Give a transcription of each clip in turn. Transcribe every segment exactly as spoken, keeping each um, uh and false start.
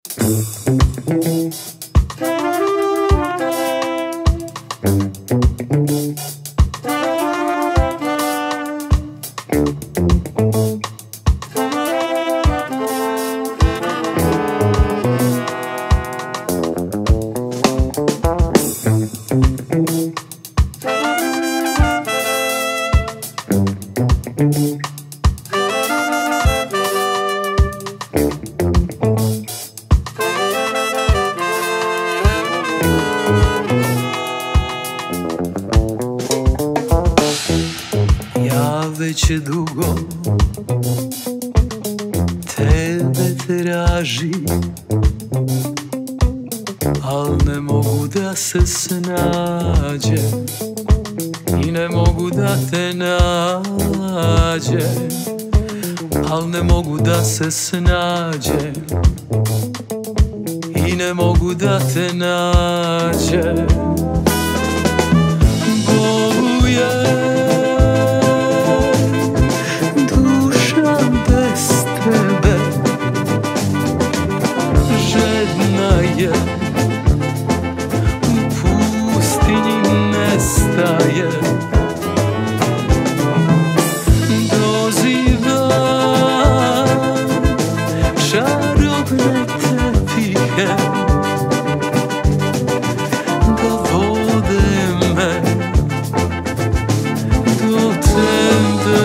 Već dugo tebe tražim, al ne mogu da se snađem i ne mogu da te nađem, al ne mogu da se snađem i ne mogu da te nađem. Boluje u pustinji nestaje, doziva čarobne tepihe da vode me do tebe,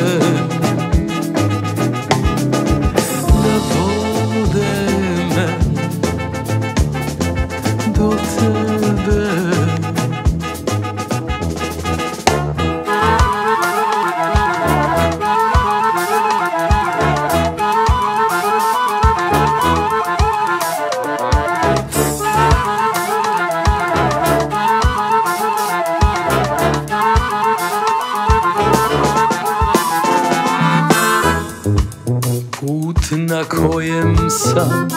da vode me do tebe. Put na kojem sam,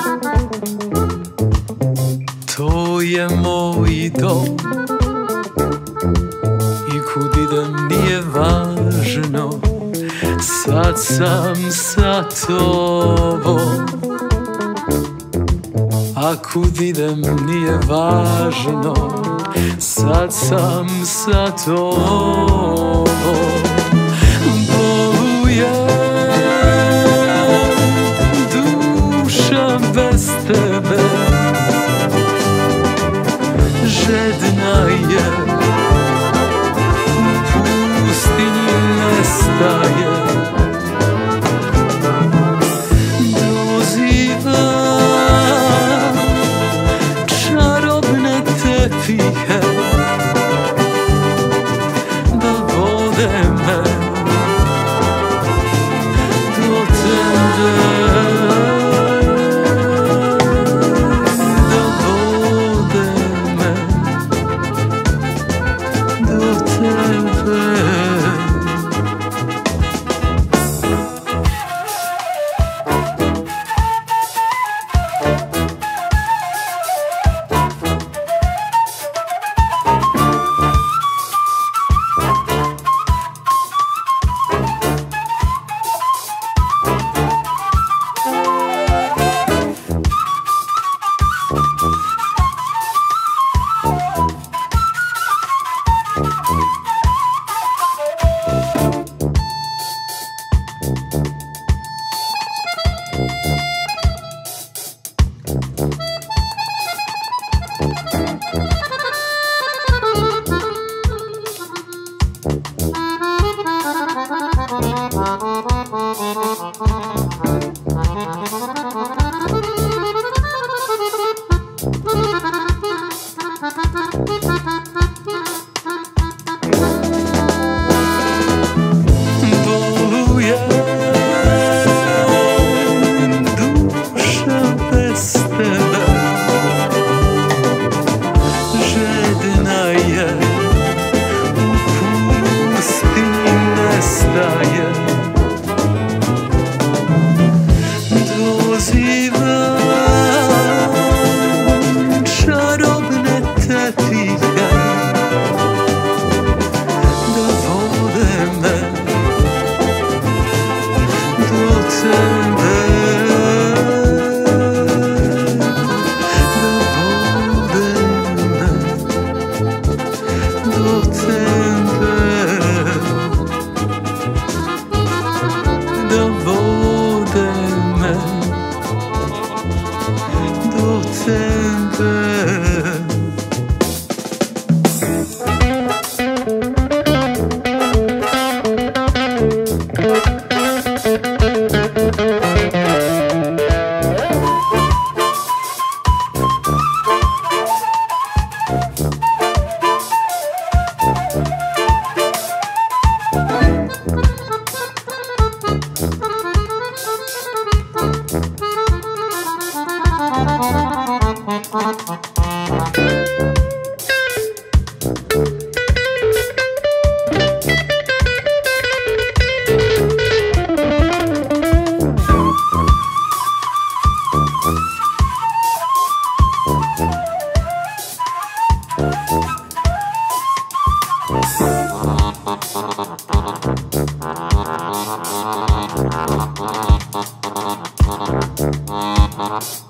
to je moj dom, i kud idem nije važno, sad sam sa tobom. A kud idem nije važno, sad sam sa tobom. Boluje duša bez tebe, žedna je, u pustinji nestaje, doziva čarobne tepihe da sempre.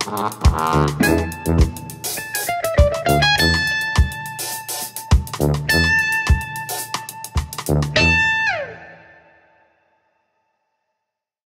Thank